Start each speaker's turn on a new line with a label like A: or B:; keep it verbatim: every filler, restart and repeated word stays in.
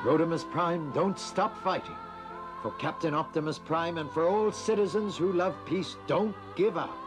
A: Rodimus Prime, don't stop fighting. For Captain Optimus Prime and for all citizens who love peace, don't give up.